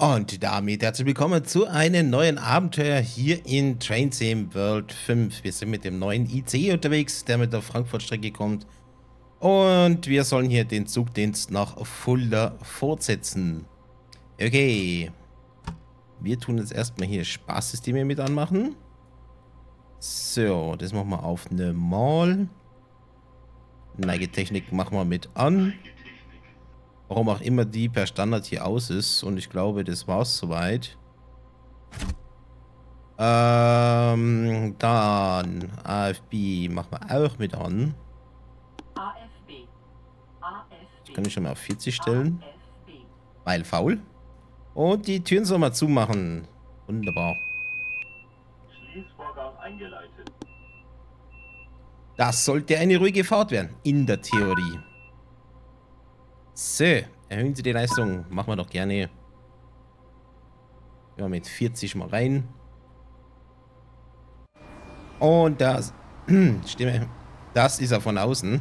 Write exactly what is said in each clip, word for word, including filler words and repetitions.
Und damit herzlich willkommen zu einem neuen Abenteuer hier in Train Sim World fünf. Wir sind mit dem neuen I C E unterwegs, der mit der Frankfurt-Strecke kommt. Und wir sollen hier den Zugdienst nach Fulda fortsetzen. Okay. Wir tun jetzt erstmal hier Spaßsysteme mit anmachen. So, das machen wir auf normal. Neigetechnik machen wir mit an. Warum auch immer die per Standard hier aus ist. Und ich glaube, das war's soweit. Ähm, dann A F B machen wir auch mit an. Das kann ich schon mal auf vierzig stellen. Weil faul. Und die Türen sollen wir zumachen. Wunderbar. Schließvorgang eingeleitet. Das sollte eine ruhige Fahrt werden. In der Theorie. So, erhöhen Sie die Leistung. Machen wir doch gerne. Ja, mit vierzig mal rein. Und das. Stimme. Das ist er von außen.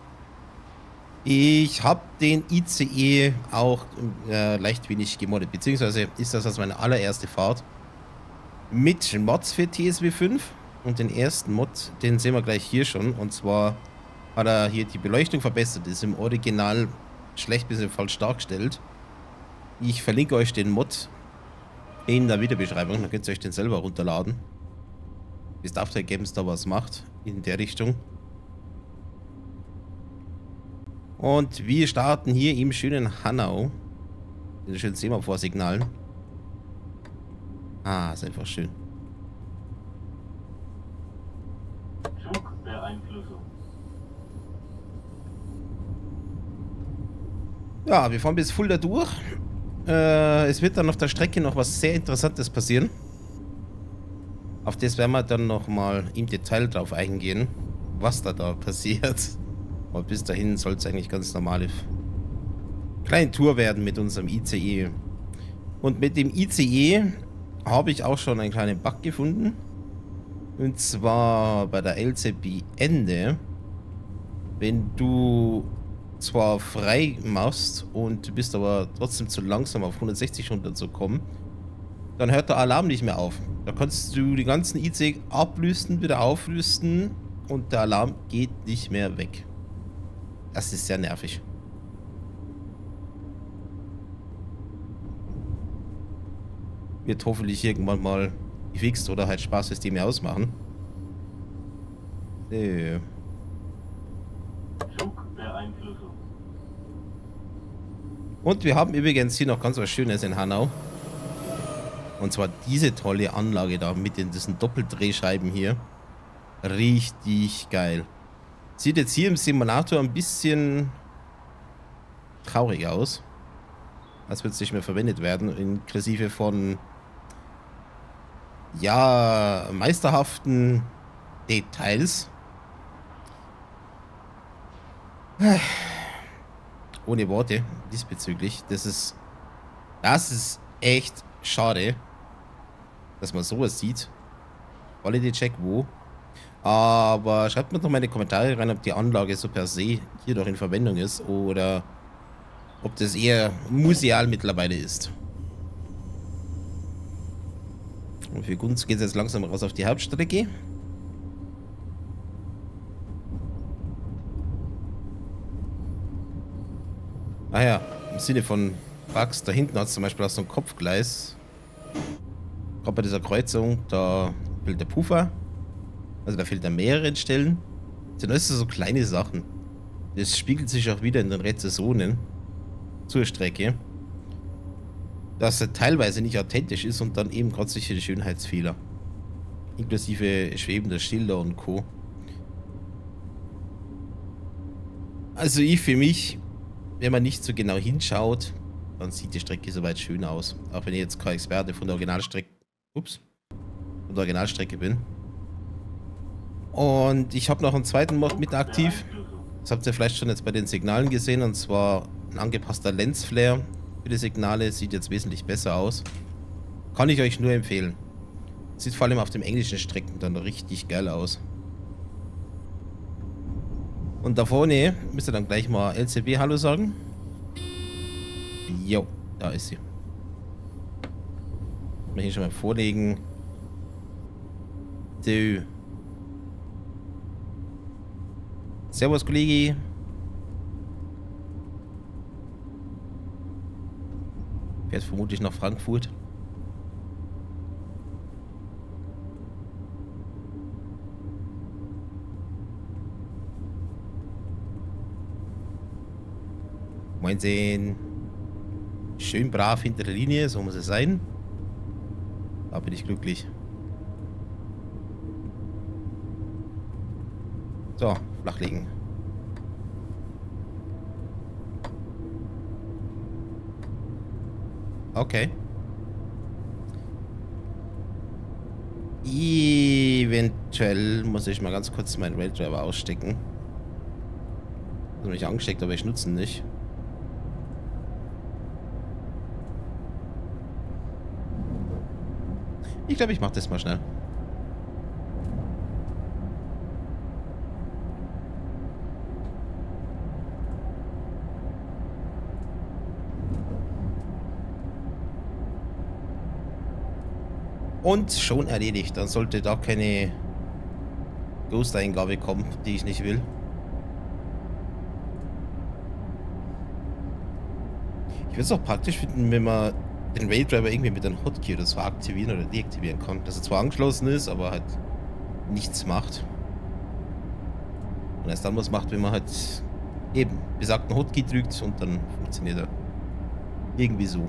Ich habe den I C E auch äh, leicht wenig gemoddet. Beziehungsweise ist das also meine allererste Fahrt. Mit Mods für T S W fünf. Und den ersten Mod, den sehen wir gleich hier schon. Und zwar hat er hier die Beleuchtung verbessert. Ist im Original schlecht bis falsch dargestellt. Ich verlinke euch den Mod in der Videobeschreibung, dann könnt ihr euch den selber runterladen. Bis After Games da was macht in der Richtung. Und wir starten hier im schönen Hanau. Den schönen Semaphorsignalen. Ah, ist einfach schön. Zugbeeinflussung. Ja, wir fahren bis Fulda durch. Äh, es wird dann auf der Strecke noch was sehr Interessantes passieren. Auf das werden wir dann nochmal im Detail drauf eingehen, was da da passiert. Und bis dahin soll es eigentlich ganz normale kleine Tour werden mit unserem I C E. Und mit dem I C E habe ich auch schon einen kleinen Bug gefunden. Und zwar bei der L C B-Ende. Wenn du zwar frei machst und du bist aber trotzdem zu langsam auf hundertsechzig runterzukommen, dann hört der Alarm nicht mehr auf. Da kannst du die ganzen I C ablüsten, wieder auflüsten und der Alarm geht nicht mehr weg. Das ist sehr nervig. Wird hoffentlich irgendwann mal gefixt oder halt Spaßsysteme ausmachen. So. Zugbeeinflussung. Und wir haben übrigens hier noch ganz was Schönes in Hanau. Und zwar diese tolle Anlage da mit den, diesen Doppeldrehscheiben hier. Richtig geil. Sieht jetzt hier im Simulator ein bisschen traurig aus. Als würde es nicht mehr verwendet werden. Inklusive von ja, meisterhaften Details. Ohne Worte diesbezüglich. Das ist, das ist echt schade, dass man sowas sieht. Quality Check wo. Aber schreibt mir doch mal in die Kommentare rein, ob die Anlage so per se hier doch in Verwendung ist oder ob das eher museal mittlerweile ist. Und für uns geht es jetzt langsam raus auf die Hauptstrecke. Ah ja, im Sinne von Bugs, da hinten hat es zum Beispiel auch so ein Kopfgleis. Gerade bei dieser Kreuzung, da fehlt der Puffer. Also da fehlt an mehreren Stellen. Das sind alles so kleine Sachen. Das spiegelt sich auch wieder in den Rezensionen zur Strecke. Dass er teilweise nicht authentisch ist und dann eben gerade solche Schönheitsfehler. Inklusive schwebender Schilder und Co. Also ich für mich, wenn man nicht so genau hinschaut, dann sieht die Strecke soweit schön aus. Auch wenn ich jetzt kein Experte von der Originalstrecke, ups, von der Originalstrecke bin. Und ich habe noch einen zweiten Mod mit aktiv. Das habt ihr vielleicht schon jetzt bei den Signalen gesehen. Und zwar ein angepasster Lensflare für die Signale. Sieht jetzt wesentlich besser aus. Kann ich euch nur empfehlen. Sieht vor allem auf den englischen Strecken dann richtig geil aus. Und da vorne müsst ihr dann gleich mal L C B Hallo sagen. Jo, da ist sie. Mal hier schon mal vorlegen. So. Servus, Kollege. Fährt vermutlich nach Frankfurt. Moin sehen. Schön brav hinter der Linie, so muss es sein. Da bin ich glücklich. So, flachlegen. Okay. Eventuell muss ich mal ganz kurz meinen Raildriver ausstecken. Also nicht angesteckt, aber ich nutze ihn nicht. Ich glaube, ich mache das mal schnell. Und schon erledigt. Dann sollte da keine Ghost-Eingabe kommen, die ich nicht will. Ich würde es auch praktisch finden, wenn man den Raildriver irgendwie mit einem Hotkey oder so aktivieren oder deaktivieren kann. Dass er zwar angeschlossen ist, aber halt nichts macht. Und erst dann was macht, wenn man halt eben besagten Hotkey drückt und dann funktioniert er. Irgendwie so.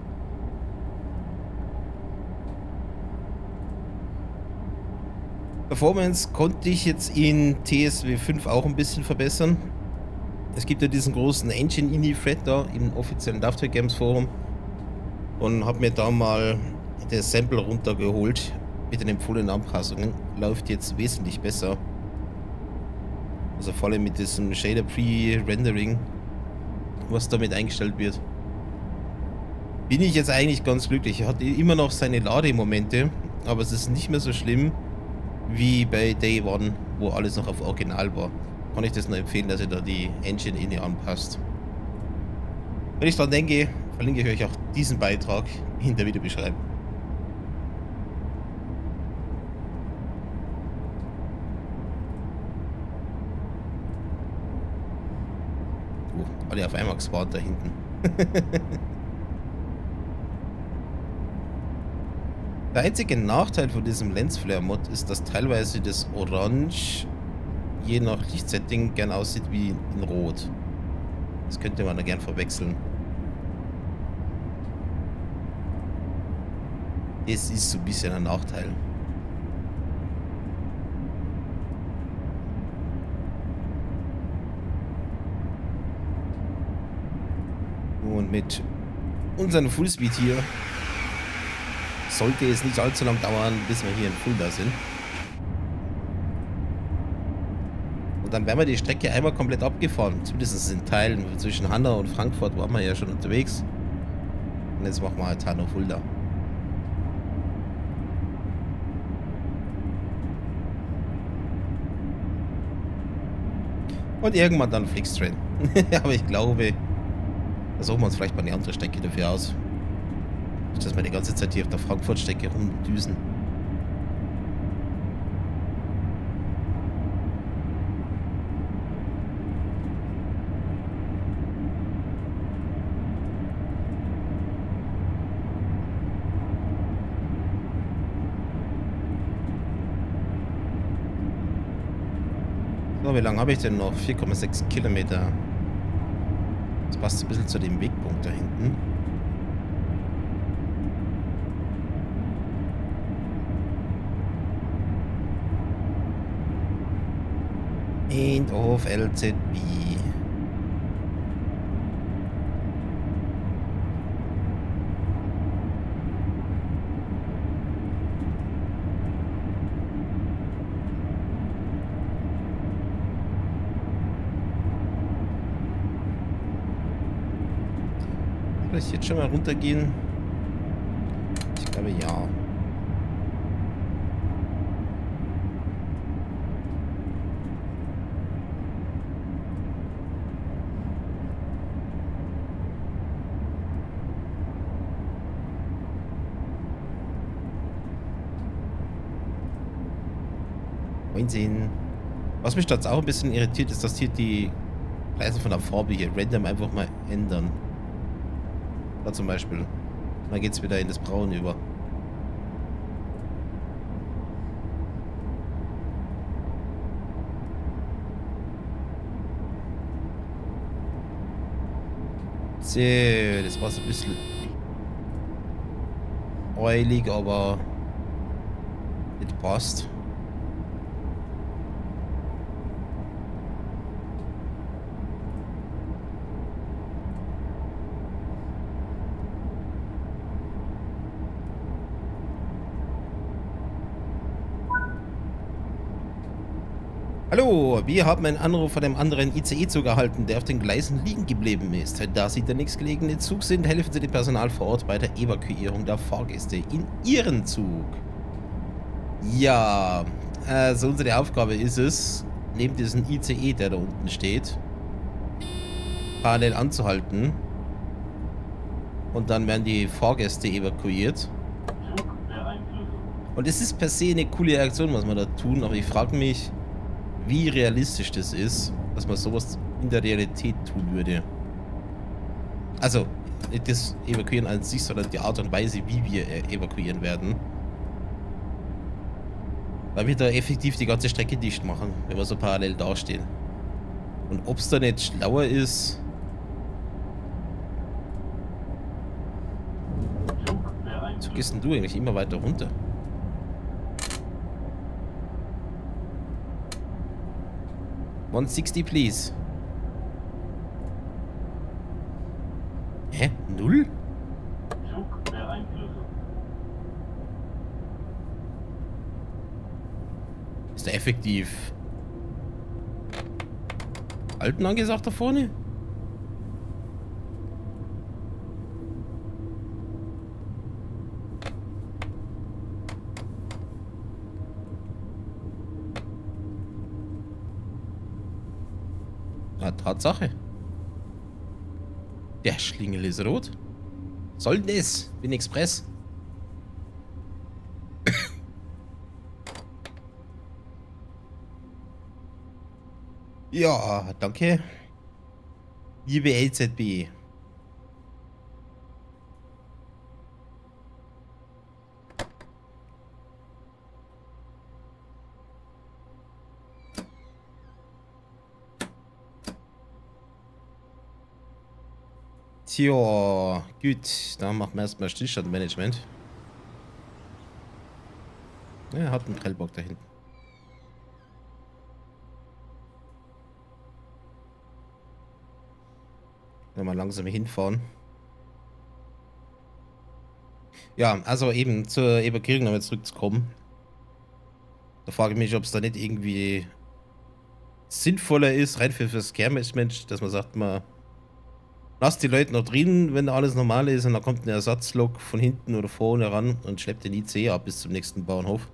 Performance konnte ich jetzt in T S W fünf auch ein bisschen verbessern. Es gibt ja diesen großen Engine-Ini-Thread da im offiziellen Dovetail Games Forum und habe mir da mal das Sample runtergeholt mit den empfohlenen Anpassungen. Läuft jetzt wesentlich besser. Also vor allem mit diesem Shader Pre-Rendering, was damit eingestellt wird. Bin ich jetzt eigentlich ganz glücklich. Er hat immer noch seine Lademomente, aber es ist nicht mehr so schlimm wie bei Day One, wo alles noch auf Original war. Kann ich das nur empfehlen, dass ihr da die Engine Inni anpasst. Wenn ich dran denke, verlinke ich euch auch diesen Beitrag in der Videobeschreibung. Oh, alle auf einmal gespawnt da hinten. Der einzige Nachteil von diesem Lensflare-Mod ist, dass teilweise das Orange je nach Lichtsetting gern aussieht wie in Rot. Das könnte man da gern verwechseln. Das ist so ein bisschen ein Nachteil. Und mit unserem Fullspeed hier sollte es nicht allzu lang dauern, bis wir hier in Fulda sind. Und dann werden wir die Strecke einmal komplett abgefahren. Zumindest in Teilen. Zwischen Hanau und Frankfurt waren wir ja schon unterwegs. Und jetzt machen wir halt Hanau-Fulda. Und irgendwann dann Flixtrain. Aber ich glaube, da suchen wir uns vielleicht mal eine andere Strecke dafür aus. Nicht, dass wir die ganze Zeit hier auf der Frankfurt-Strecke rumdüsen. So, wie lange habe ich denn noch? vier Komma sechs Kilometer. Das passt ein bisschen zu dem Wegpunkt da hinten. End of L Z B. Soll ich jetzt schon mal runtergehen? Ich glaube ja. neunzehn. Was mich jetzt auch ein bisschen irritiert, ist, dass hier die Preise von der Farbe hier random einfach mal ändern. Da zum Beispiel. Und dann geht es wieder in das Braun über. So, das war so ein bisschen eulig, aber nicht passt. Hallo, wir haben einen Anruf von einem anderen I C E-Zug erhalten, der auf den Gleisen liegen geblieben ist. Da Sie der nächstgelegene Zug sind, helfen Sie dem Personal vor Ort bei der Evakuierung der Fahrgäste in Ihren Zug. Ja, also unsere Aufgabe ist es, neben diesem I C E, der da unten steht, parallel anzuhalten. Und dann werden die Fahrgäste evakuiert. Und es ist per se eine coole Reaktion, was wir da tun, aber ich frage mich, wie realistisch das ist, dass man sowas in der Realität tun würde. Also, nicht das Evakuieren an sich, sondern die Art und Weise, wie wir evakuieren werden. Weil wir da effektiv die ganze Strecke dicht machen, wenn wir so parallel dastehen. Und ob es da nicht schlauer ist... So gehst denn du eigentlich immer weiter runter? one sixty, please. Hä? Null? Ist der effektiv Alten angesagt da vorne? Ja, Tatsache. Der Schlingel ist rot. Soll denn das? Bin Express. Ja, danke. Liebe L Z B. Tja, gut, dann machen wir erstmal Stillstandmanagement. Ja, hat einen Prellbock da hinten. Wenn wir langsam hinfahren. Ja, also eben zur Evakuierung nochmal zurückzukommen. Da frage ich mich, ob es da nicht irgendwie sinnvoller ist, rein für das Care-Management, dass man sagt, man lasst die Leute noch drin, wenn alles normal ist, und dann kommt eine Ersatzlok von hinten oder vorne ran und schleppt den I C E ab bis zum nächsten Bahnhof.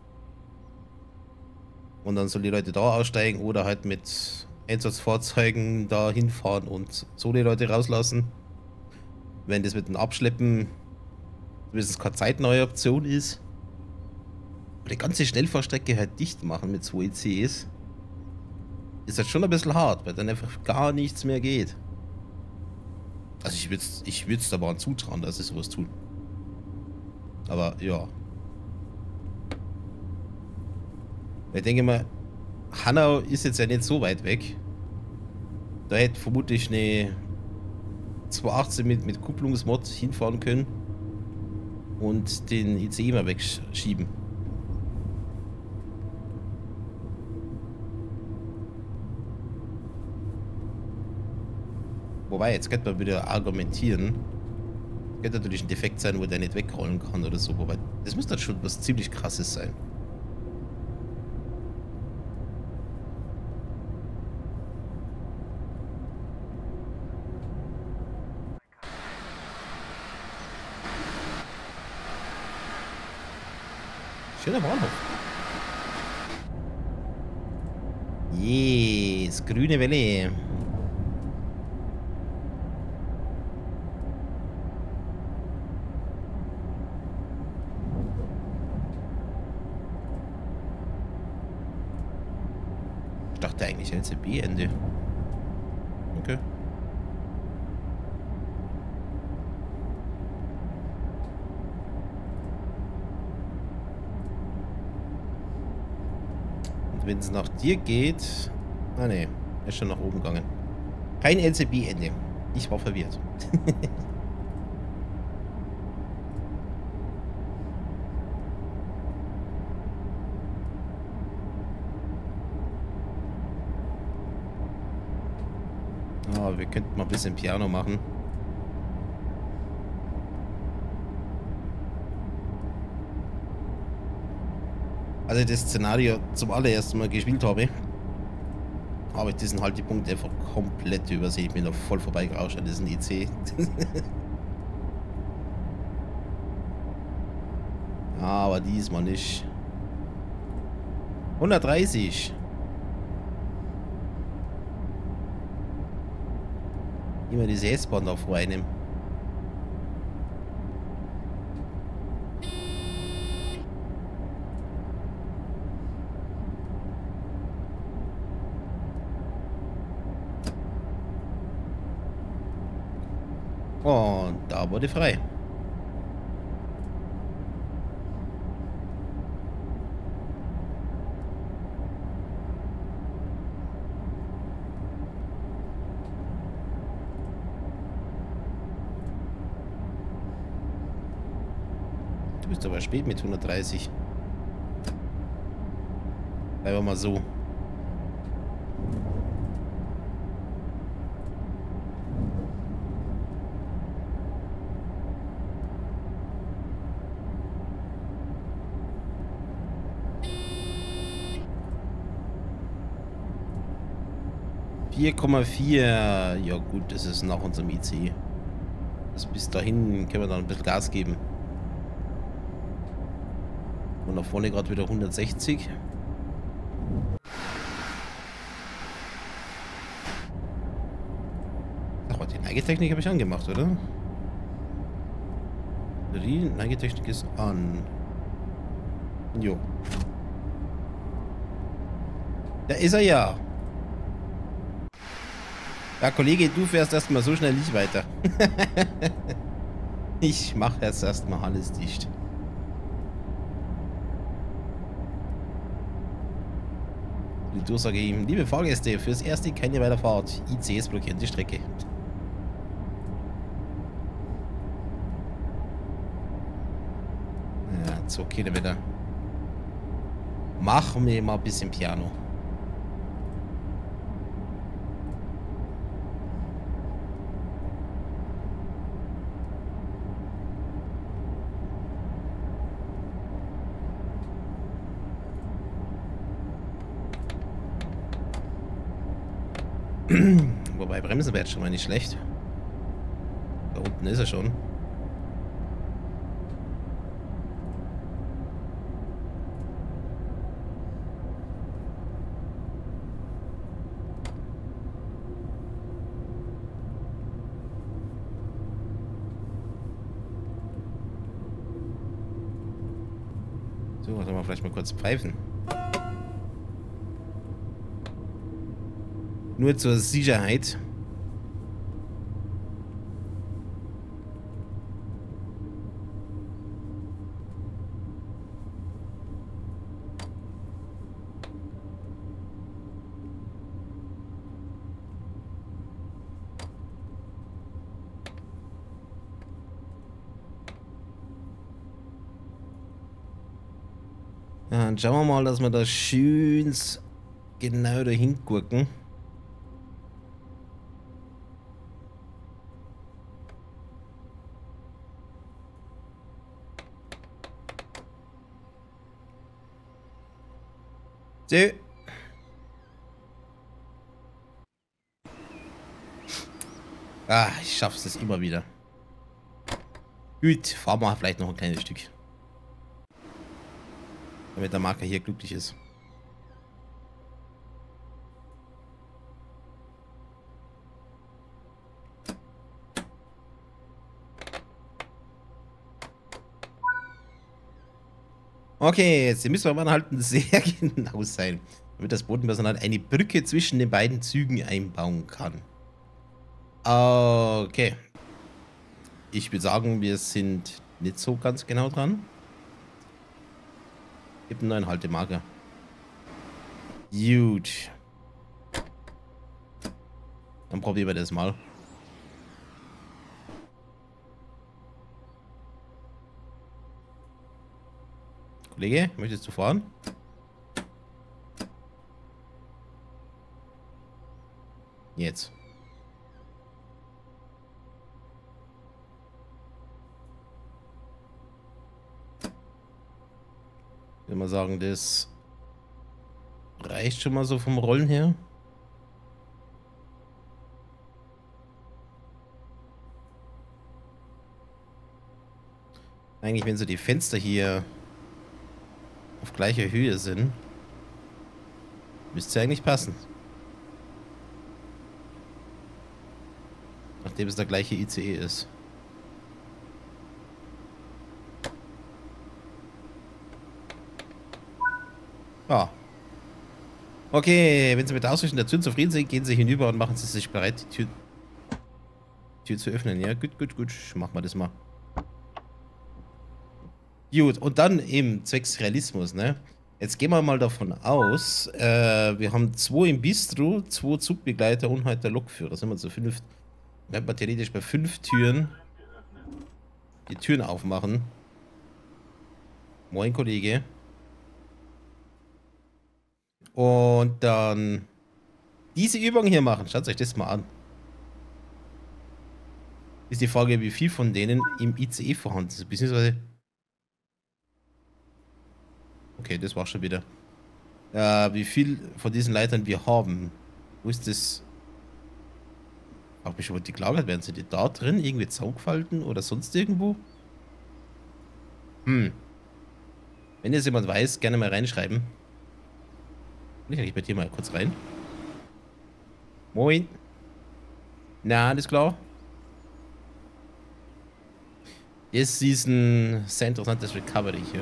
Und dann sollen die Leute da aussteigen oder halt mit Einsatzfahrzeugen da hinfahren und so die Leute rauslassen. Wenn das mit dem Abschleppen zumindest keine zeitneue Option ist. Aber die ganze Schnellfahrstrecke halt dicht machen mit zwei I C Es ist halt schon ein bisschen hart, weil dann einfach gar nichts mehr geht. Also ich würde es ich würd's der Bahn zutrauen, dass sie sowas tun. Aber ja. Ich denke mal, Hanau ist jetzt ja nicht so weit weg. Da hätte vermutlich eine zweihundertachtzehn mit, mit Kupplungsmod hinfahren können und den I C E mal wegschieben. Wobei, jetzt könnte man wieder argumentieren. Könnte natürlich ein Defekt sein, wo der nicht wegrollen kann oder so. Wobei, das muss dann schon was ziemlich Krasses sein. Schöner Bahnhof. Yes, grüne Welle. Ich dachte eigentlich L C B-Ende. Okay. Und wenn es nach dir geht... Ah ne, er ist schon nach oben gegangen. Kein L C B-Ende. Ich war verwirrt. Oh, wir könnten mal ein bisschen Piano machen. Als ich das Szenario zum allerersten Mal gespielt habe, habe ich diesen Haltepunkt einfach komplett übersehen. Ich bin da voll vorbeigerauscht an diesen I C. Aber diesmal nicht. hundertdreißig. Immer diese S-Bahn da vor einem. Und da wurde frei. Du bist aber spät mit hundertdreißig. Bleiben wir mal so. vier Komma vier. Ja gut, das ist nach unserem I C. Also bis dahin können wir dann ein bisschen Gas geben. Und nach vorne gerade wieder hundertsechzig. Ach, die Neigetechnik habe ich angemacht, oder? Die Neigetechnik ist an. Jo. Da ist er ja. Ja, Kollege, du fährst erstmal so schnell nicht weiter. Ich mache jetzt erstmal alles dicht. Die Durchsage ihm, liebe Fahrgäste, fürs Erste keine Weiterfahrt. I C S blockieren die Strecke. Ja, zwei Kilometer. Machen wir mal ein bisschen Piano. Wobei Bremsen wäre jetzt schon mal nicht schlecht. Da unten ist er schon. So, sollen wir vielleicht mal kurz pfeifen. Nur zur Sicherheit. Ja, dann schauen wir mal, dass wir da schön genau dahin gucken. So. Ah, ich schaff's es immer wieder. Gut, fahren wir vielleicht noch ein kleines Stück. Damit der Marker hier glücklich ist. Okay, jetzt müssen wir aber halt sehr genau sein. damit das Bodenpersonal eine Brücke zwischen den beiden Zügen einbauen kann. Okay. Ich würde sagen, wir sind nicht so ganz genau dran. Gibt einen neuen Haltemarker. Gut. Dann probieren wir das mal. Kollege, möchtest du fahren? Jetzt. Ich würde mal sagen, das reicht schon mal so vom Rollen her. Eigentlich, wenn so die Fenster hier auf gleicher Höhe sind, müsste es eigentlich passen. Nachdem es der gleiche I C E ist. Ja. Okay, wenn Sie mit der Ausrichtung der Tür zufrieden sind, gehen Sie hinüber und machen Sie sich bereit, die Tür, die Tür zu öffnen. Ja, gut, gut, gut. Machen wir das mal. Gut, und dann eben zwecks Realismus, ne? Jetzt gehen wir mal davon aus, äh, wir haben zwei im Bistro, zwei Zugbegleiter und halt der Lokführer. Sind wir zu fünf. Dann könnte man theoretisch bei fünf Türen die Türen aufmachen. Moin, Kollege. Und dann diese Übung hier machen. Schaut euch das mal an. Ist die Frage, wie viel von denen im I C E vorhanden ist. Beziehungsweise. Okay, das war schon wieder. Äh, wie viel von diesen Leitern wir haben. Wo ist das? Hab mich schon mal die gelagert werden. Sind die da drin? Irgendwie zusammengefalten oder sonst irgendwo? Hm. Wenn jetzt jemand weiß, gerne mal reinschreiben. Kann ich bei dir mal kurz rein? Moin. Na, alles klar? Jetzt ist ein sehr interessantes Recovery hier.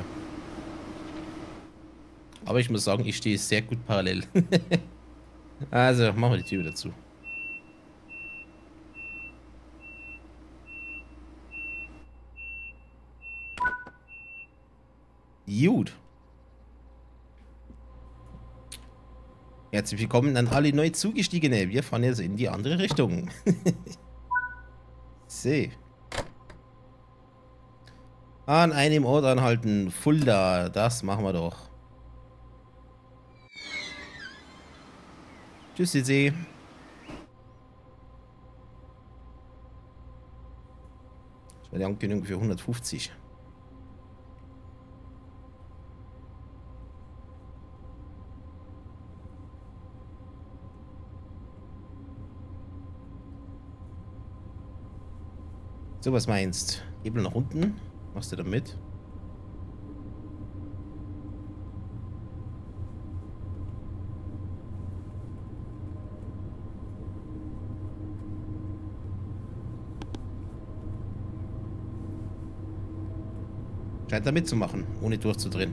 Aber ich muss sagen, ich stehe sehr gut parallel. Also, machen wir die Tür wieder zu. Gut. Herzlich willkommen an alle neu Zugestiegene. Wir fahren jetzt in die andere Richtung. So. An einem Ort anhalten. Fulda. Das machen wir doch. Tschüss, See. Das war die Ankündigung für hundertfünfzig. So, was meinst? Hebel nach unten. Machst du da mit? Scheint da mitzumachen, ohne durchzudrehen.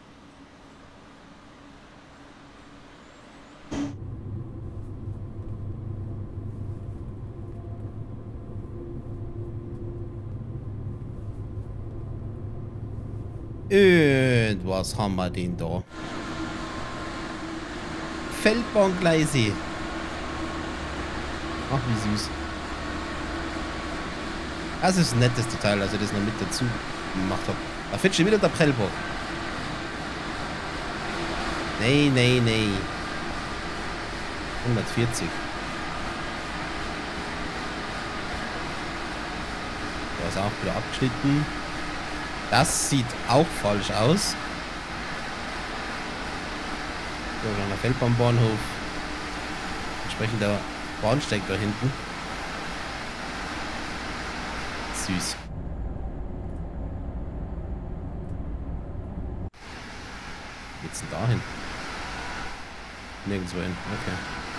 Und was haben wir denn da? Feldbahngleise. Ach, wie süß. Das ist ein nettes Detail, also das noch mit dazu gemacht habe. Da fährt schon wieder der Prellbock. Nee, nee, nee. hundertvierzig. Da ist auch wieder abgeschnitten. Das sieht auch falsch aus. So, kleiner Feldbahnbahnhof. Entsprechend der Bahnsteig da hinten. Süß. Wo geht's denn da hin? Nirgendwo hin, okay.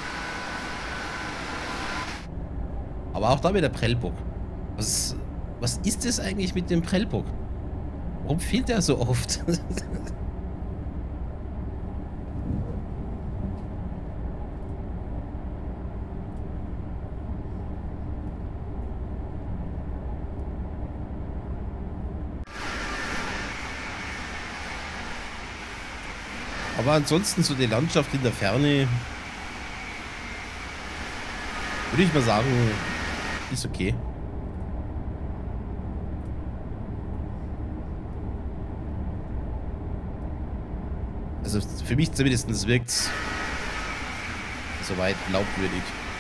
Aber auch da wieder Prellbock. Was, was ist das eigentlich mit dem Prellbock? Warum fehlt der so oft? Aber ansonsten so die Landschaft in der Ferne, würde ich mal sagen, ist okay. Also für mich zumindest wirkt es soweit glaubwürdig.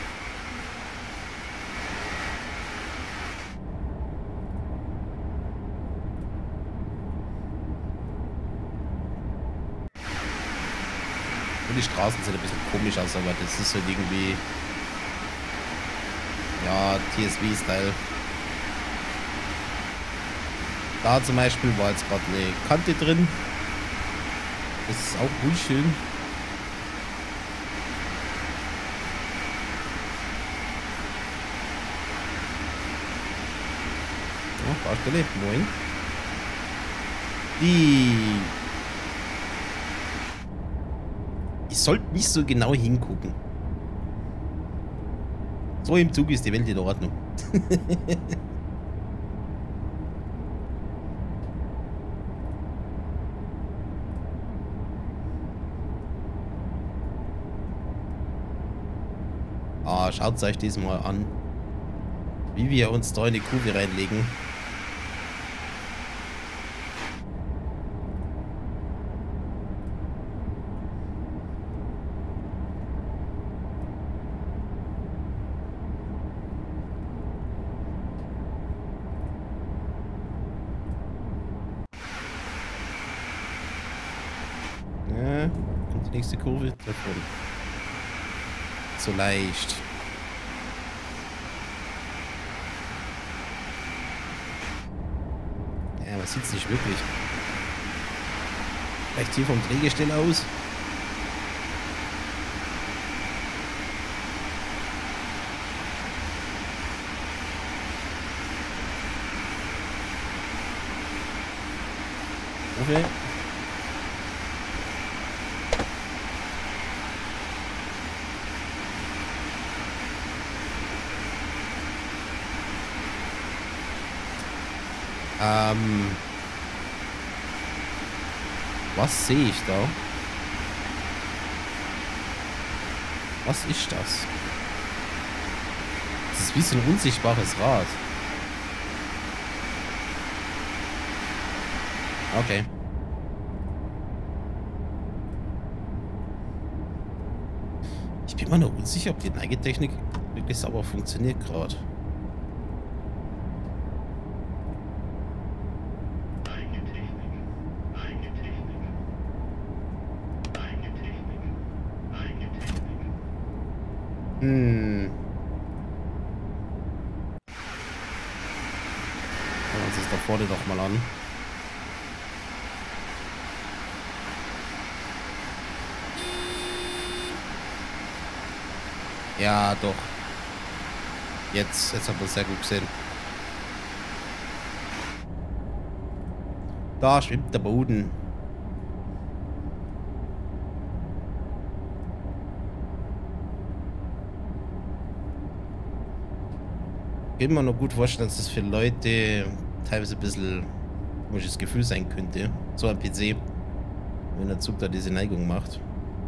Und die Straßen sehen ein bisschen komisch aus, aber das ist halt irgendwie, ja, T S V-Style. Da zum Beispiel war jetzt gerade eine Kante drin. Das ist auch unschön. Ja, Baustelle, moin. Die... Ich sollte nicht so genau hingucken. So im Zug ist die Welt in Ordnung. Ah, schaut euch das mal an, wie wir uns da in die Kurve reinlegen. Ja, kommt die nächste Kurve davon. So leicht. Ja, man sieht es nicht wirklich. Vielleicht hier vom Drehgestell aus. Okay. Ähm, was sehe ich da? Was ist das? Das ist wie so ein unsichtbares Rad. Okay. Ich bin mir noch unsicher, ob die Neigetechnik wirklich sauber funktioniert gerade. Hm. Schauen wir uns das da vorne doch mal an. Ja, doch. Jetzt, jetzt haben wir es sehr gut gesehen. Da schwimmt der Boden. Ich kann mir noch gut vorstellen, dass das für Leute teilweise ein bisschen ein komisches Gefühl sein könnte. So ein P C, wenn der Zug da diese Neigung macht.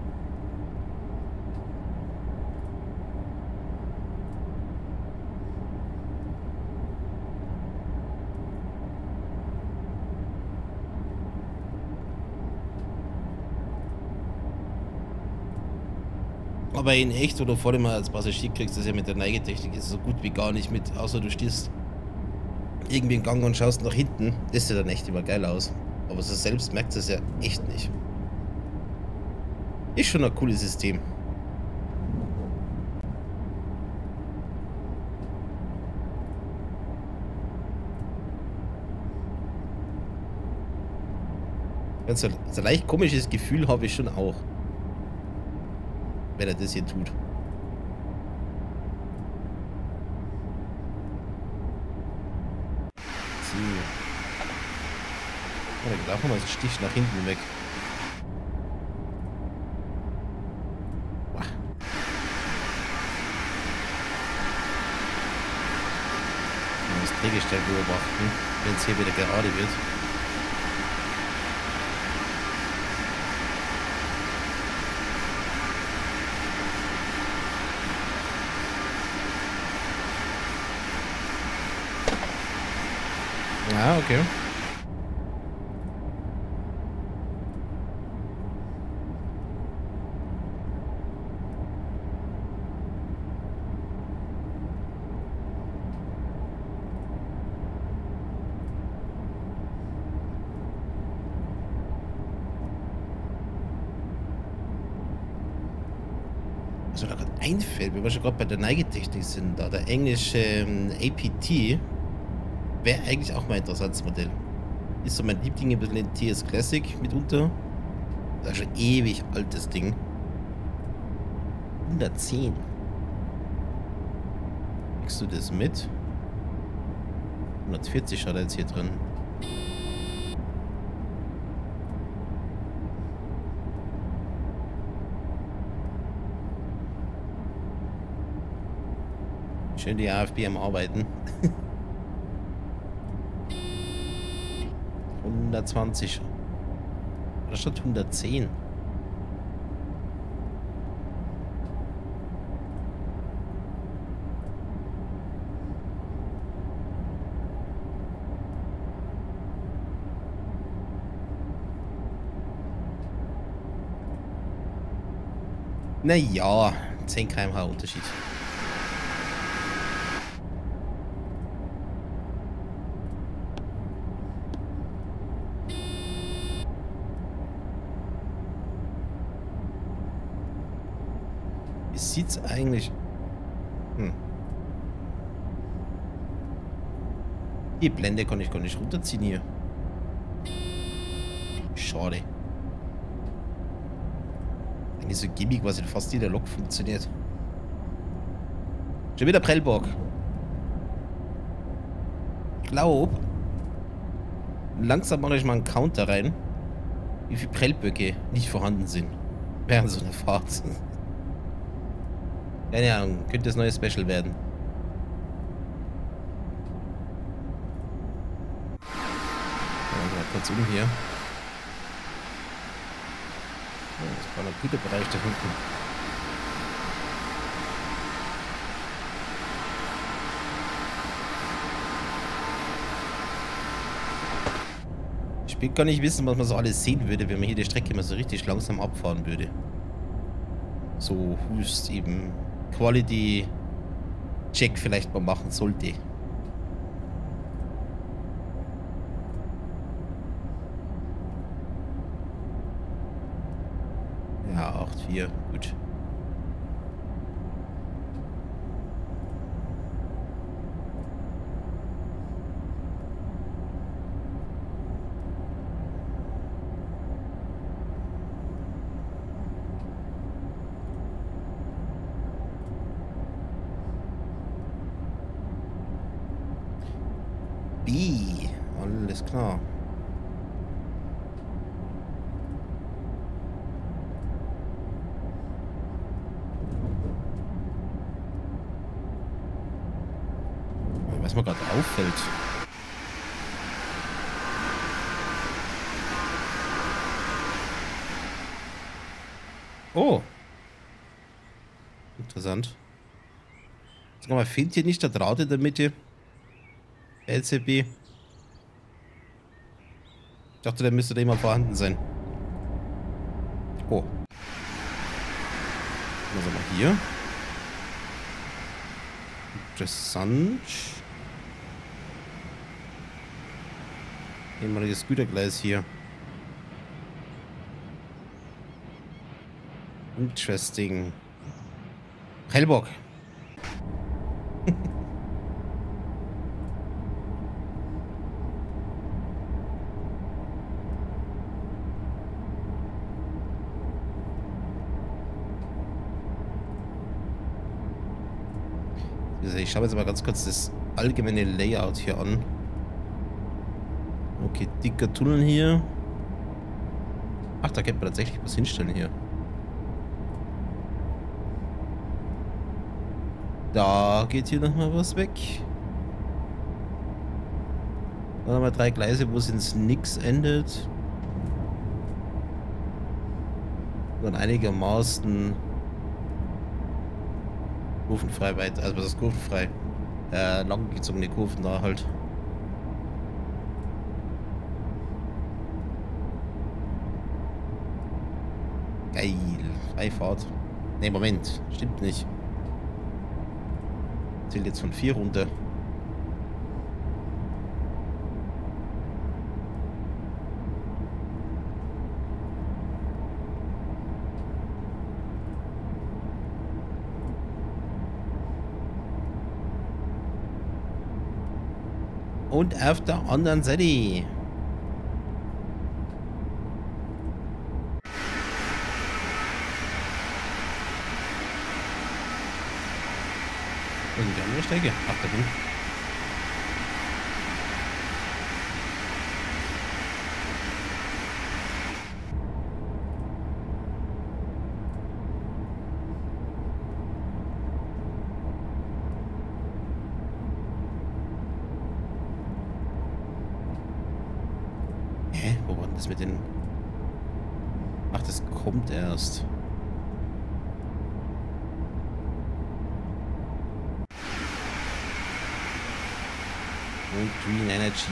Aber in echt oder vor allem als Passagier kriegst du das ja mit der Neigetechnik ist so gut wie gar nicht mit, außer du stehst irgendwie im Gang und schaust nach hinten. Das sieht dann echt immer geil aus. Aber so selbst merkt es ja echt nicht. Ist schon ein cooles System. Ganz so, so ein leicht komisches Gefühl habe ich schon auch. Wenn er das hier tut. So. Oh, da darf man mal so Stich nach hinten weg. Boah. Das Drehgestell beobachten, wenn es hier wieder gerade wird. Ah, okay. Was mir da gerade einfällt, wenn wir schon gerade bei der Neigetechnik sind, da der englische ähm, A P T wäre eigentlich auch mal ein interessantes Modell. Ist so mein Liebling ein bisschen in T S Classic mitunter. Das ist schon ewig altes Ding. hundertzehn. Kriegst du das mit? hundertvierzig hat er jetzt hier drin. Schön die A F B am Arbeiten. hundertzwanzig. Oder statt hundertzehn. Naja, zehn Kilometer pro Stunde Unterschied. Wie sieht's eigentlich? Hm. Die Blende kann ich gar nicht runterziehen hier. Schade. Eigentlich so gimmick, was in fast jeder Lok funktioniert. Schon wieder Prellbock. Ich glaube, langsam mache ich mal einen Counter rein, wie viele Prellböcke nicht vorhanden sind während so einer Fahrt. Keine Ahnung, könnte das neue Special werden. Mal kurz um hier. Das war ein guter Bereich da hinten. Ich will gar nicht wissen, was man so alles sehen würde, wenn man hier die Strecke mal so richtig langsam abfahren würde. So Hust eben Quality Check vielleicht mal machen sollte. Ja, acht vier, gut. B, alles klar. Was mir gerade auffällt. Oh. Interessant. Sag mal, fehlt hier nicht der Draht in der Mitte? L C B. Ich dachte, der müsste da immer vorhanden sein. Oh. Was haben wir hier? Interessant. Nehmen wir das Gütergleis hier. Interesting. Prellbock. Ich schaue jetzt mal ganz kurz das allgemeine Layout hier an. Okay, dicker Tunnel hier. Ach, da könnte man tatsächlich was hinstellen hier. Da geht hier nochmal was weg. Dann haben wir drei Gleise, wo es ins Nix endet. Dann einigermaßen kurvenfrei weit, also was ist kurvenfrei? Äh, langgezogene Kurven da halt. Geil. Freifahrt. Ne, Moment. Stimmt nicht. Zählt jetzt von vier runter. Und auf der anderen Seite. Und die andere Strecke. Ach, da bin. Hä? Wo war denn das mit den... Ach, das kommt erst. Und Green Energy.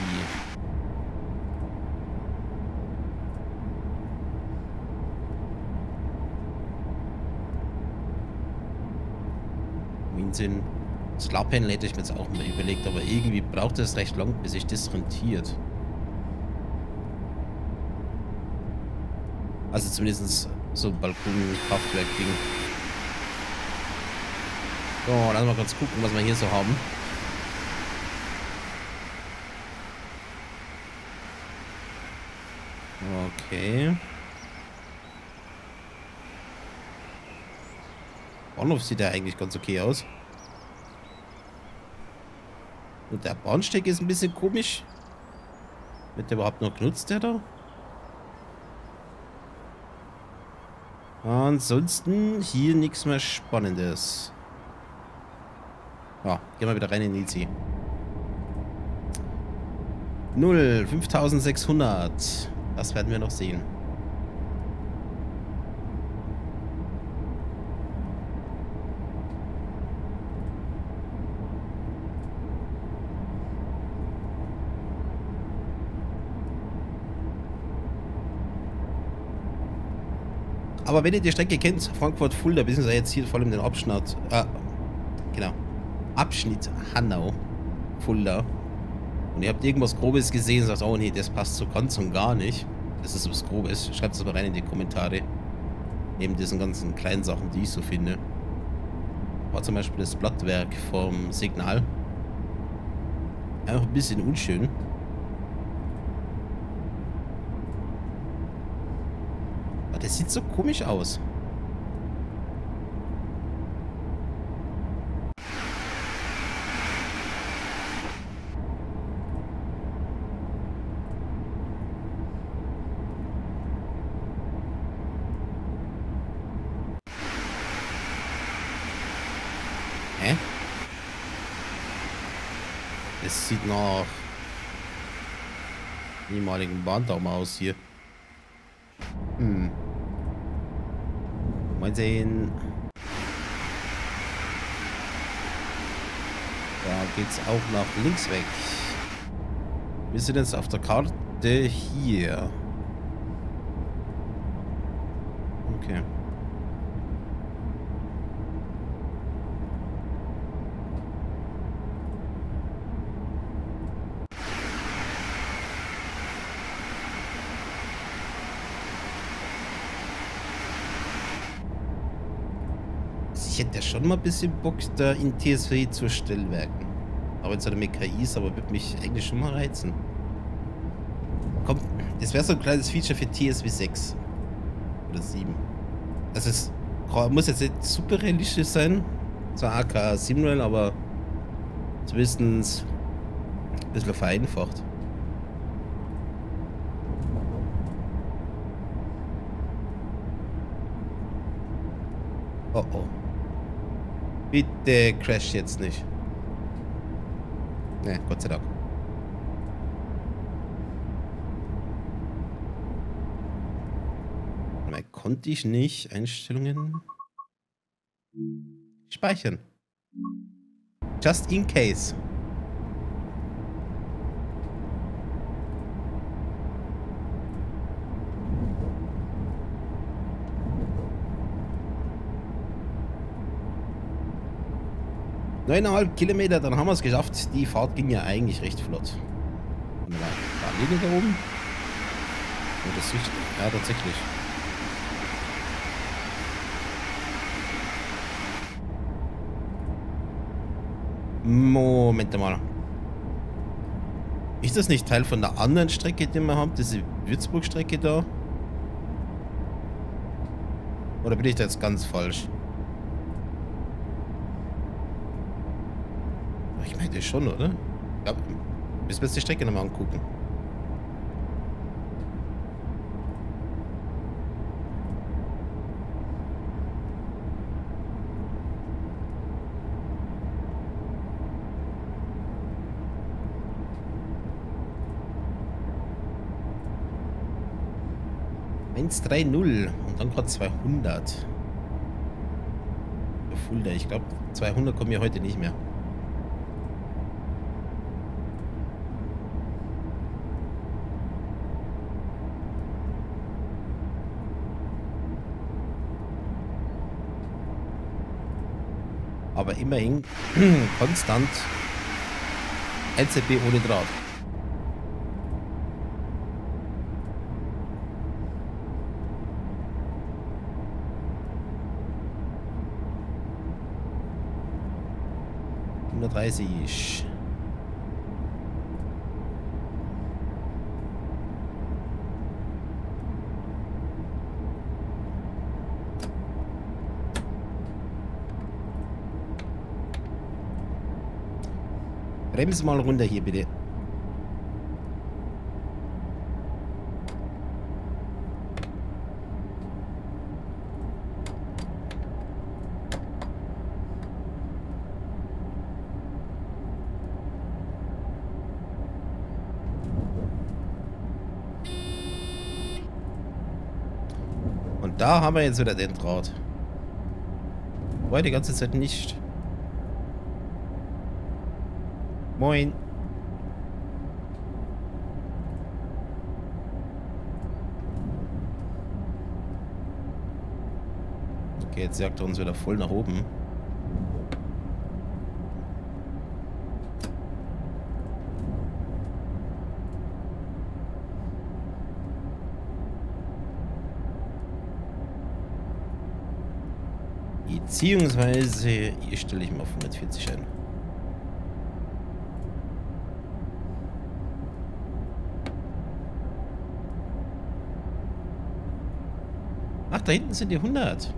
Unsinn. Slap-Panel hätte ich mir jetzt auch mal überlegt, aber irgendwie braucht es recht lang, bis sich das rentiert. Also zumindest so ein Balkon-Kraftwerk-Ding. So, lass mal kurz gucken, was wir hier so haben. Okay. Bahnhof sieht ja eigentlich ganz okay aus. Und der Bahnsteig ist ein bisschen komisch. Wird der überhaupt noch genutzt, der da? Ansonsten hier nichts mehr Spannendes. Ja, gehen wir wieder rein in die I C. null, fünftausendsechshundert. Das werden wir noch sehen. Aber wenn ihr die Strecke kennt, Frankfurt-Fulda, beziehungsweise jetzt hier vor allem den Abschnitt, äh, genau, Abschnitt Hanau-Fulda, und ihr habt irgendwas Grobes gesehen und sagt, oh nee, das passt so ganz und gar nicht, das ist was Grobes, schreibt es mal rein in die Kommentare, neben diesen ganzen kleinen Sachen, die ich so finde. War zum Beispiel das Blattwerk vom Signal. Einfach ein bisschen unschön. Aber das sieht so komisch aus. Hä? Es sieht nach ehemaligen Bahndamm aus hier. Hm. Mal sehen. Da geht's auch nach links weg. Wir sind jetzt auf der Karte hier. Okay. Ich hätte ja schon mal ein bisschen Bock da in T S W zu Stellwerken. Aber jetzt hat er mit K Is, aber wird mich eigentlich schon mal reizen. Kommt, das wäre so ein kleines Feature für T S W sechs. Oder sieben. Das ist, muss jetzt nicht super realistisch sein. So A K sieben Rail, aber zumindest ein bisschen vereinfacht. Oh oh. Bitte crash jetzt nicht. Ne, Gott sei Dank. Mal konnte ich nicht. Einstellungen. Speichern. Just in case. neuneinhalb Kilometer, dann haben wir es geschafft. Die Fahrt ging ja eigentlich recht flott. Und da war Linie da oben. Oh, das riecht, ja, tatsächlich. Moment mal. Ist das nicht Teil von der anderen Strecke, die wir haben? Diese Würzburg-Strecke da? Oder bin ich da jetzt ganz falsch? Ich meine das schon, oder? Ja, müssen wir uns die Strecke nochmal angucken. eins drei null und dann gerade zweihundert. Für Fulda, ich glaube zweihundert kommen wir heute nicht mehr. Aber immerhin konstant L Z B ohne Draht. hundertdreißig. Bremse mal runter hier bitte. Und da haben wir jetzt wieder den Draht. War die ganze Zeit nicht. Moin. Okay, jetzt jagt er uns wieder voll nach oben. Beziehungsweise hier stelle ich mal auf hundertvierzig ein. Ach, da hinten sind die hundert.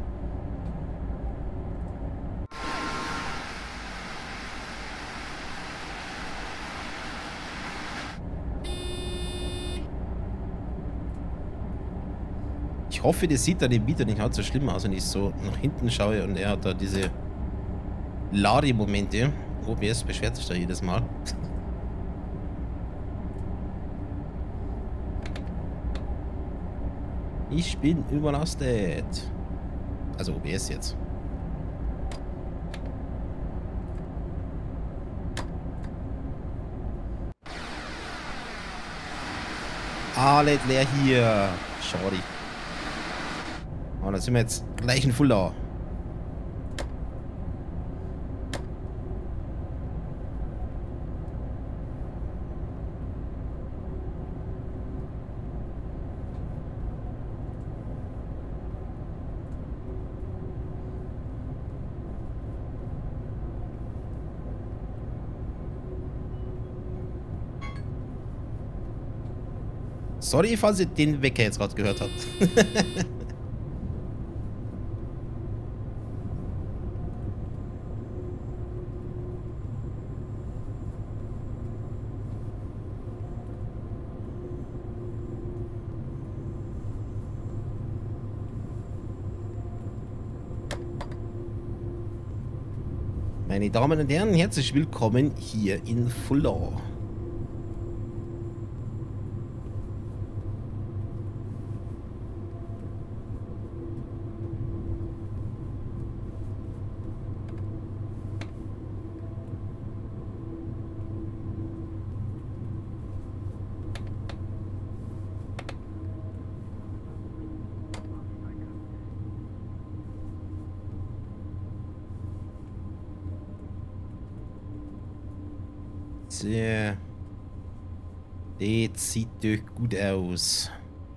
Ich hoffe, das sieht dann im Video nicht halt so schlimm aus, wenn ich so nach hinten schaue und er hat da diese Lademomente. O B S beschwert sich da jedes Mal. Ich bin überlastet. Also O B S jetzt. Alles leer hier. Schade. Aber da sind wir jetzt gleich in Fulda. Sorry, falls ihr den Wecker jetzt gerade gehört habt. Meine Damen und Herren, herzlich willkommen hier in Fulda. Sehr. Das sieht doch gut aus.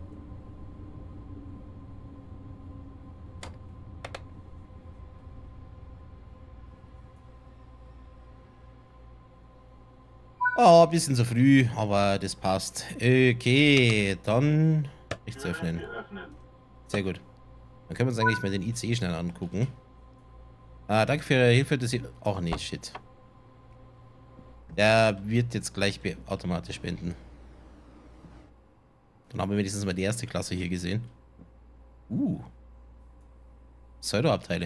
Oh, ein bisschen zu früh, aber das passt. Okay, dann nichts öffnen. Geöffnet. Sehr gut. Dann können wir uns eigentlich mal den I C E schnell angucken. Ah, danke für Ihre Hilfe. Das Ach nee, shit. Der wird jetzt gleich be automatisch beenden. Dann haben wir wenigstens mal die erste Klasse hier gesehen. Uh. Pseudo-Abteile.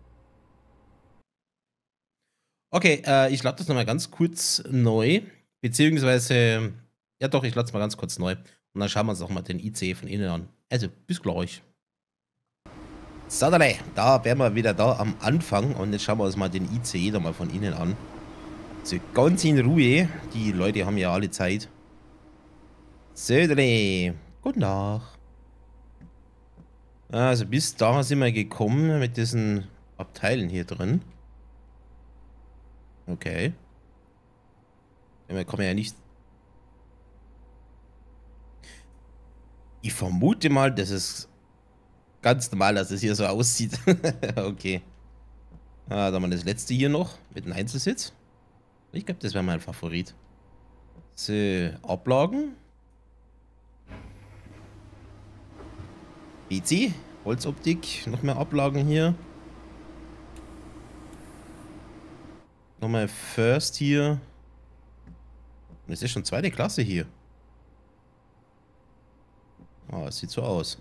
Okay, äh, ich lade das nochmal ganz kurz neu. Beziehungsweise, ja doch, ich lade es mal ganz kurz neu. Und dann schauen wir uns auch mal den I C E von innen an. Also, bis gleich. So, da wären wir wieder da am Anfang. Und jetzt schauen wir uns mal den I C E da mal von innen an. So, ganz in Ruhe. Die Leute haben ja alle Zeit. So, guten Tag. Also, bis da sind wir gekommen mit diesen Abteilen hier drin. Okay. Da kann man ja nicht. Ich vermute mal, das ist ganz normal, dass es hier so aussieht. Okay. Ah, dann haben wir das letzte hier noch mit einem Einzelsitz. Ich glaube, das wäre mein Favorit. So, Ablagen. P C, Holzoptik, noch mehr Ablagen hier. Nochmal First hier. Das ist schon zweite Klasse hier. Ah, es sieht so aus.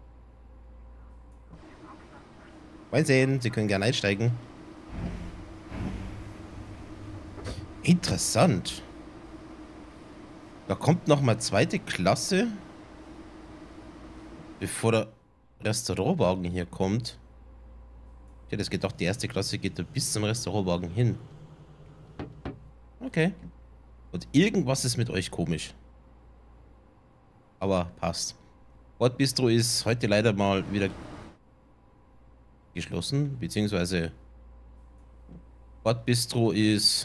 Wollen sehen, Sie können gerne einsteigen. Interessant. Da kommt nochmal zweite Klasse. Bevor der Restaurantwagen hier kommt. Ich hätte gedacht, die erste Klasse geht da bis zum Restaurantwagen hin. Okay. Und irgendwas ist mit euch komisch. Aber passt. Bordbistro ist heute leider mal wieder geschlossen. Beziehungsweise Bordbistro ist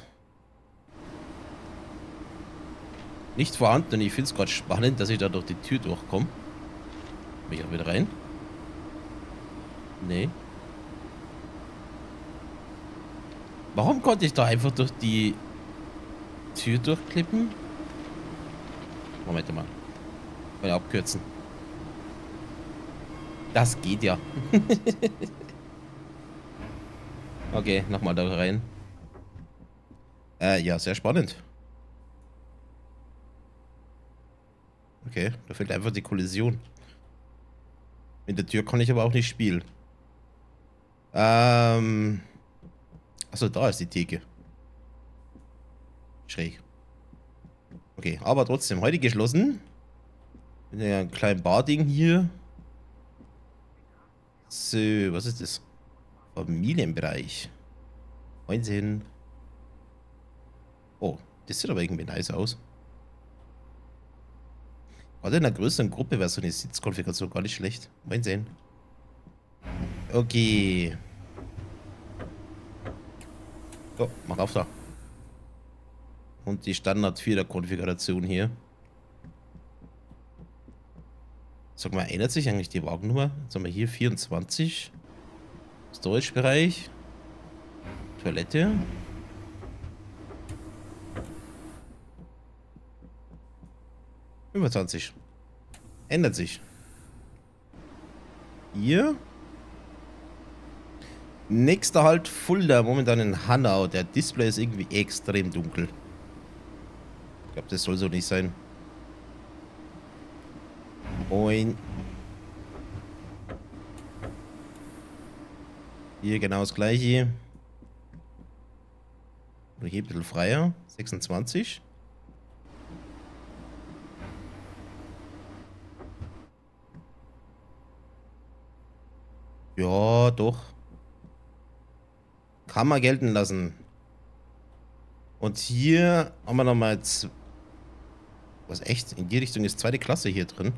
nicht vorhanden. Und ich finde es gerade spannend, dass ich da durch die Tür durchkomme. Bin ich auch wieder rein? Nee. Warum konnte ich da einfach durch die Tür durchklippen? Moment mal. Mal abkürzen. Das geht ja. Okay, nochmal da rein. Äh, ja, sehr spannend. Okay, da fehlt einfach die Kollision. Mit der Tür kann ich aber auch nicht spielen. Ähm. Achso, da ist die Theke. Schräg. Okay, aber trotzdem, heute geschlossen. Mit einem kleinen Barding hier. So, was ist das? Familienbereich. Wahnsinn. Oh, das sieht aber irgendwie nice aus. Gerade in einer größeren Gruppe wäre so eine Sitzkonfiguration gar nicht schlecht. Wahnsinn. Okay. So, mach auf da. Und die Standard-Vierer-Konfiguration hier. Sag mal, ändert sich eigentlich die Wagennummer? Jetzt haben wir hier vierundzwanzig. Storage-Bereich. Toilette. fünfundzwanzig. Ändert sich. Hier. Nächster Halt Fulda. Momentan in Hanau. Der Display ist irgendwie extrem dunkel. Ich glaube, das soll so nicht sein. Moin. Hier genau das gleiche. Oder hier ein bisschen freier. sechsundzwanzig. Ja, doch. Kann man gelten lassen. Und hier haben wir nochmal jetzt. Was echt? In die Richtung ist zweite Klasse hier drin.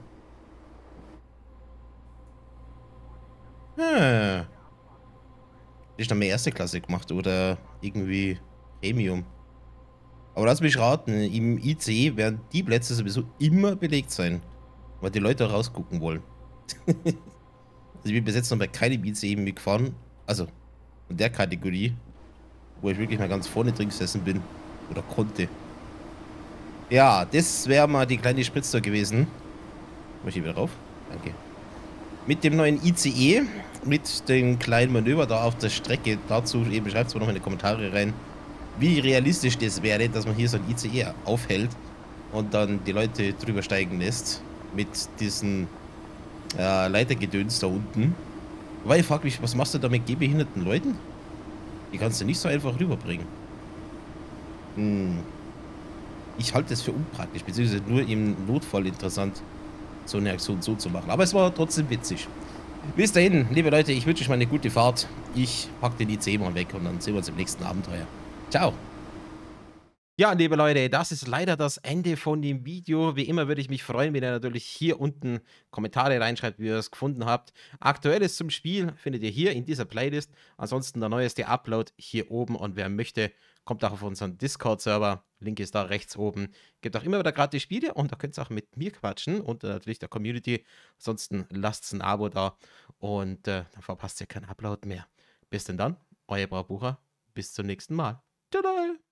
Hm. Ich habe mehr erste Klasse gemacht oder irgendwie Premium. Aber lass mich raten, im I C E werden die Plätze sowieso immer belegt sein, weil die Leute rausgucken wollen. Also ich bin bis jetzt noch bei keinem I C E mitgefahren, also in der Kategorie, wo ich wirklich mal ganz vorne drin gesessen bin oder konnte. Ja, das wäre mal die kleine Spritzer gewesen. Möchte ich wieder rauf? Danke. Mit dem neuen I C E, mit dem kleinen Manöver da auf der Strecke, dazu eben schreibt es mal noch in die Kommentare rein, wie realistisch das wäre, dass man hier so ein I C E aufhält und dann die Leute drüber steigen lässt mit diesen äh, Leitergedöns da unten. Weil ich frage mich, was machst du da mit gehbehinderten Leuten? Die kannst du nicht so einfach rüberbringen. Hm. Ich halte es für unpraktisch, beziehungsweise nur im Notfall interessant, so eine Aktion so zu machen. Aber es war trotzdem witzig. Bis dahin, liebe Leute, ich wünsche euch mal eine gute Fahrt. Ich packe den I C E mal weg und dann sehen wir uns im nächsten Abenteuer. Ciao. Ja, liebe Leute, das ist leider das Ende von dem Video. Wie immer würde ich mich freuen, wenn ihr natürlich hier unten Kommentare reinschreibt, wie ihr es gefunden habt. Aktuelles zum Spiel findet ihr hier in dieser Playlist. Ansonsten der neueste Upload hier oben und wer möchte, kommt auch auf unseren Discord-Server. Link ist da rechts oben. Gibt auch immer wieder gratis Spiele und da könnt ihr auch mit mir quatschen und äh, natürlich der Community. Ansonsten lasst ein Abo da und äh, dann verpasst ihr keinen Upload mehr. Bis denn dann, euer Braubucher. Bis zum nächsten Mal. Tada!